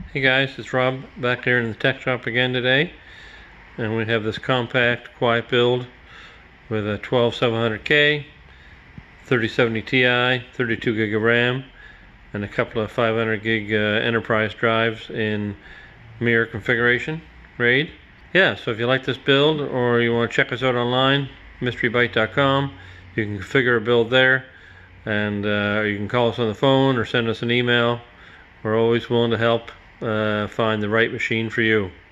Hey guys, it's Rob back here in the tech shop again today, and we have this compact, quiet build with a 12700K, 3070 Ti, 32 gig of RAM, and a couple of 500 gig enterprise drives in mirror configuration, RAID. Yeah, so if you like this build or you want to check us out online, MysteryByte.com, you can configure a build there, and you can call us on the phone or send us an email. We're always willing to help find the right machine for you.